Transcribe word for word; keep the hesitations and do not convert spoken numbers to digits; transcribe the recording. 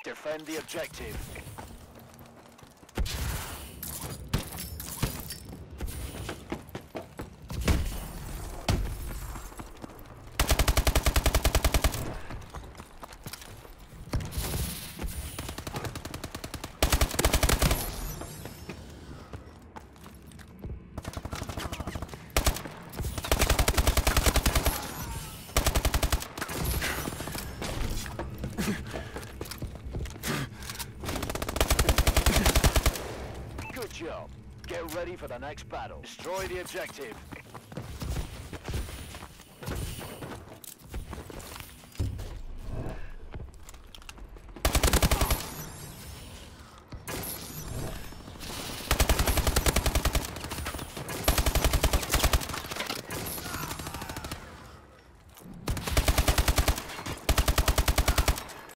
Defend the objective. Good job. Get ready for the next battle. Destroy the objective.